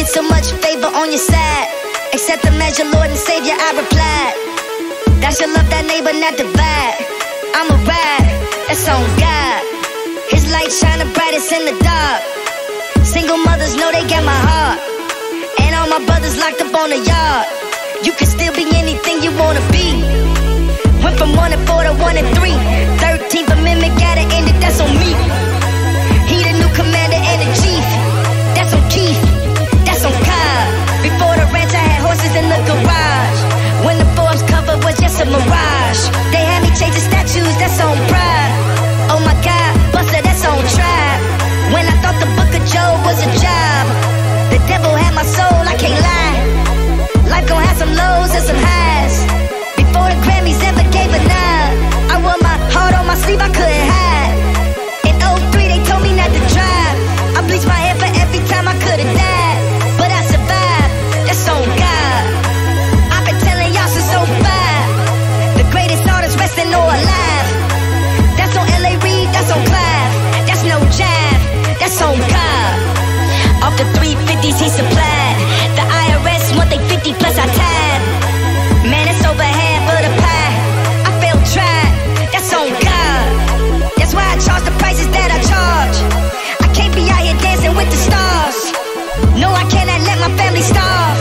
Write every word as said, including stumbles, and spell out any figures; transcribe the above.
ain't so much favor on your side. Accept him as your Lord and Savior, I replied. Thou shalt love thy neighbor, not divide. I'm a ride, that's on God. His light shine the brightest in the dark. Single mothers know they got my heart. And all my brothers locked up on the yard. You can still be anything you wanna be. Went from one and four to one and three. Thirteenth Amendment gotta end it, that's on me. He the new commander and the chief. That's on Keith, that's on Cobb. Before the ranch I had horses in the garage. When the Forbes cover was just a mirage. They had me changing statues, that's on Pride. Oh my God, Buster, that's on Tribe. When I thought the book of Job was a job, the devil had my soul, I can't lie. Life gon' have some lows and some highs. Before the Grammys ever gave a nod, I wore my heart on my sleeve, I couldn't hide. In oh three they told me not to drive. I bleached my hair for every time I could've died. But I survived, that's on God. I've been telling y'all since oh five. The greatest artist resting or alive. That's on L A Reid, that's on Clive. That's no jive, that's on God. Off the three fifties he supplied. The I R S want they fifty plus I tied. Man, it's over half of the pie. I failed tried, that's on God. That's why I charge the prices that I charge. I can't be out here dancing with the stars. No, I cannot let my family starve.